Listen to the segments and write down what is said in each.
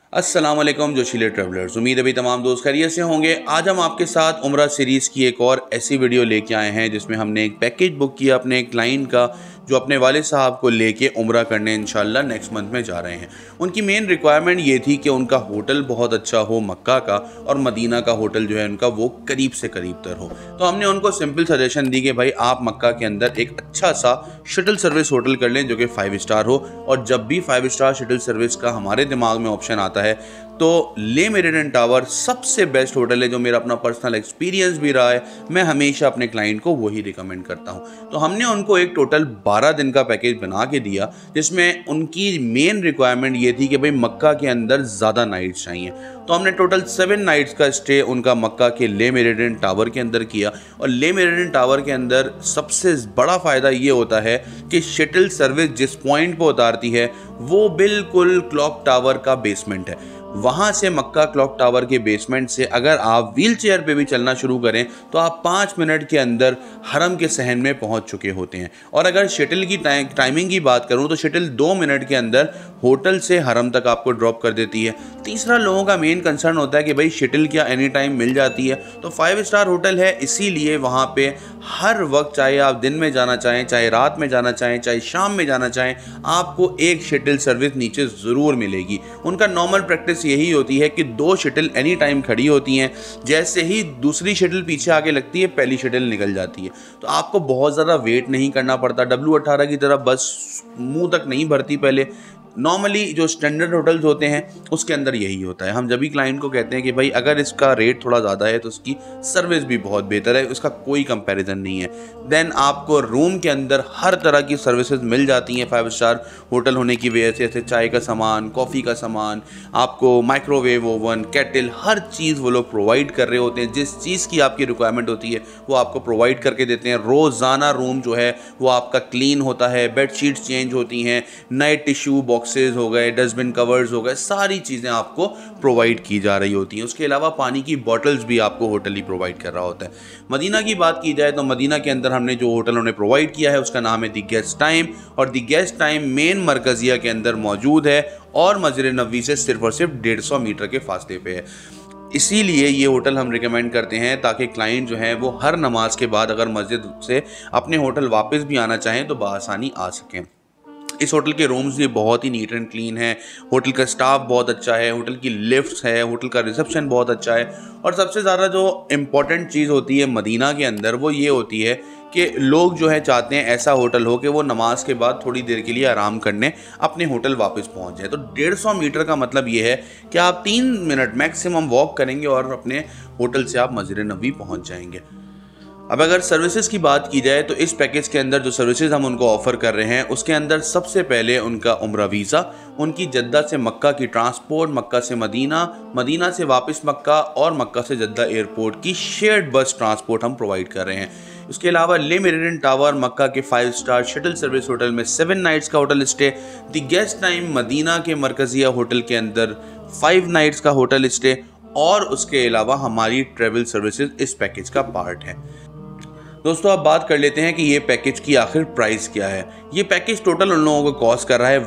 अस्सलामुअलैकुम जोशीले ट्रैवलर्स, उम्मीद अभी तमाम दोस्त खैरियत से होंगे। आज हम आपके साथ उम्रा सीरीज़ की एक और ऐसी वीडियो लेके आए हैं जिसमें हमने एक पैकेज बुक किया अपने एक क्लाइंट का, जो अपने वालिद साहब को लेके उम्रा करने इंशाल्लाह नेक्स्ट मंथ में जा रहे हैं। उनकी मेन रिक्वायरमेंट ये थी कि उनका होटल बहुत अच्छा हो मक्का का, और मदीना का होटल जो है उनका वो करीब से करीब तर हो। तो हमने उनको सिंपल सजेशन दी कि भाई आप मक्का के अंदर एक अच्छा सा शटल सर्विस होटल कर लें जो कि 5 स्टार हो। और जब भी 5 स्टार शटल सर्विस का हमारे दिमाग में ऑप्शन आता है तो ले मेरिडियन टावर सबसे बेस्ट होटल है, जो मेरा अपना पर्सनल एक्सपीरियंस भी रहा है। मैं हमेशा अपने क्लाइंट को वही रिकमेंड करता हूँ। तो हमने उनको एक टोटल 12 दिन का पैकेज बना के दिया, जिसमें उनकी मेन रिक्वायरमेंट ये थी कि भाई मक्का के अंदर ज़्यादा नाइट्स चाहिए। तो हमने टोटल 7 नाइट्स का स्टे उनका मक्का के ले मेरिडियन टावर के अंदर किया। और ले मेरिडियन टावर के अंदर सबसे बड़ा फ़ायदा ये होता है कि शटल सर्विस जिस पॉइंट पर उतारती है वो बिल्कुल क्लॉक टावर का बेसमेंट है। वहाँ से मक्का क्लॉक टावर के बेसमेंट से अगर आप व्हील चेयर पर भी चलना शुरू करें तो आप 5 मिनट के अंदर हरम के सहन में पहुँच चुके होते हैं। और अगर शटल की टाइमिंग की बात करूँ तो शटल 2 मिनट के अंदर होटल से हरम तक आपको ड्रॉप कर देती है। तीसरा, लोगों का मेन कंसर्न होता है कि भाई शटल क्या एनी टाइम मिल जाती है। तो 5 स्टार होटल है, इसीलिए वहाँ पे हर वक्त, चाहे आप दिन में जाना चाहें, चाहे रात में जाना चाहें, चाहे शाम में जाना चाहें, आपको एक शटल सर्विस नीचे ज़रूर मिलेगी। उनका नॉर्मल प्रैक्टिस यही होती है कि 2 शटल एनी टाइम खड़ी होती हैं। जैसे ही दूसरी शटल पीछे आगे लगती है पहली शटल निकल जाती है। तो आपको बहुत ज़्यादा वेट नहीं करना पड़ता। W18 की तरह बस मुंह तक नहीं भरती। पहले नॉर्मली जो स्टैंडर्ड होटल्स होते हैं उसके अंदर यही होता है। हम जब भी क्लाइंट को कहते हैं कि भाई अगर इसका रेट थोड़ा ज़्यादा है तो उसकी सर्विस भी बहुत बेहतर है, उसका कोई कंपैरिजन नहीं है। देन आपको रूम के अंदर हर तरह की सर्विसेज मिल जाती हैं 5 स्टार होटल होने की वजह से। जैसे चाय का सामान, कॉफ़ी का सामान, आपको माइक्रोवेव ओवन, केटल, हर चीज़ वो लोग प्रोवाइड कर रहे होते हैं। जिस चीज़ की आपकी रिक्वायरमेंट होती है वो आपको प्रोवाइड करके देते हैं। रोज़ाना रूम जो है वो आपका क्लीन होता है, बेडशीट्स चेंज होती हैं, नए टिश्यू बॉक्सेस हो गए, डस्टबिन कवर्स हो गए, सारी चीज़ें आपको प्रोवाइड की जा रही होती हैं। उसके अलावा पानी की बॉटल्स भी आपको होटल ही प्रोवाइड कर रहा होता है। मदीना की बात की जाए तो मदीना के अंदर हमने जो होटल उन्हें प्रोवाइड किया है उसका नाम है दी गेस्ट टाइम। और दी गेस्ट टाइम मेन मरकजिया के अंदर मौजूद है और मस्जिद नबवी से सिर्फ और सिर्फ 150 मीटर के फासले पे है। इसीलिए ये होटल हम रिकमेंड करते हैं ताकि क्लाइंट जो है वो हर नमाज के बाद अगर मस्जिद से अपने होटल वापस भी आना चाहें तो बआसानी आ सकें। इस होटल के रूम्स भी बहुत ही नीट एंड क्लीन है। होटल का स्टाफ बहुत अच्छा है, होटल की लिफ्ट्स है, होटल का रिसेप्शन बहुत अच्छा है। और सबसे ज़्यादा जो इम्पोर्टेंट चीज़ होती है मदीना के अंदर वो ये होती है कि लोग जो है चाहते हैं ऐसा होटल हो कि वो नमाज के बाद थोड़ी देर के लिए आराम करने अपने होटल वापस पहुंच जाए। तो 150 मीटर का मतलब ये है कि आप 3 मिनट मैक्सिमम वॉक करेंगे और अपने होटल से आप मस्जिद नबवी पहुंच जाएंगे। अब अगर सर्विसेज की बात की जाए तो इस पैकेज के अंदर जो सर्विसेज हम उनको ऑफ़र कर रहे हैं उसके अंदर सबसे पहले उनका उम्रा वीज़ा, उनकी जद्दा से मक्का की ट्रांसपोर्ट, मक्का से मदीना, मदीना से वापस मक्का और मक्का से जद्दा एयरपोर्ट की शेयर्ड बस ट्रांसपोर्ट हम प्रोवाइड कर रहे हैं। उसके अलावा ले मेरिडियन टावर मक्का के 5 स्टार शटल सर्विस होटल में 7 नाइट्स का hotel stay, the guest time Medina के मरकजिया होटल के अंदर 5 नाइट्स का होटल स्टे, और उसके अलावा हमारी ट्रेवल सर्विसेज इस पैकेज का पार्ट है। दोस्तों अब बात कर लेते हैं कि ये पैकेज की आखिर प्राइस क्या है। ये पैकेज टोटल उन लोगों को कॉस्ट कर रहा है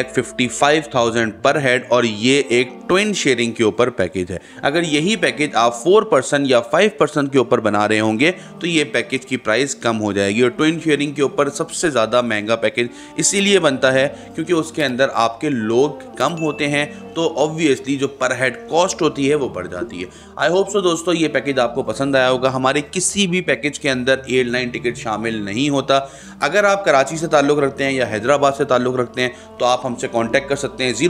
1,55,000 पर हेड, और ये एक ट्विन शेयरिंग के ऊपर पैकेज है। अगर यही पैकेज आप 4 पर्सन या 5 पर्सन के ऊपर बना रहे होंगे तो ये पैकेज की प्राइस कम हो जाएगी। और ट्विन शेयरिंग के ऊपर सबसे ज़्यादा महंगा पैकेज इसीलिए बनता है क्योंकि उसके अंदर आपके लोग कम होते हैं, तो ऑब्वियसली जो पर हेड कॉस्ट होती है वो बढ़ जाती है। आई होप सो दोस्तों ये पैकेज आपको पसंद आया होगा। हमारे किसी भी पैकेज के अंदर एयरलाइन टिकट शामिल नहीं होता। अगर आप कराची से ताल्लुक़ रखते हैं या हैदराबाद से ताल्लुक़ रखते हैं तो आप हमसे कांटेक्ट कर सकते हैं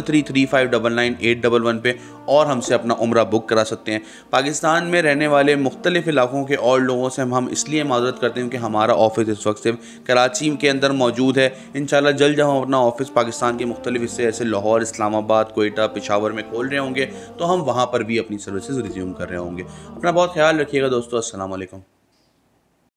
033335998811 पे, और हमसे अपना उम्रा बुक करा सकते हैं। पाकिस्तान में रहने वाले मुख्तलिफ इलाकों के और लोगों से हम इसलिए माजरत करते हैं कि हमारा ऑफिस इस वक्त सिर्फ कराची के अंदर मौजूद है। इंशाल्लाह जल्द जब हम अपना ऑफिस पाकिस्तान के मुख्तलिफ हिस्से जैसे लाहौर, इस्लामाबाद, कोयटा, पेशावर में खोल रहे होंगे तो हम वहाँ पर भी अपनी सर्विसेज रिज्यूम कर रहे होंगे। अपना बहुत ख्याल रखिएगा दोस्तों। अस्सलाम वालेकुम।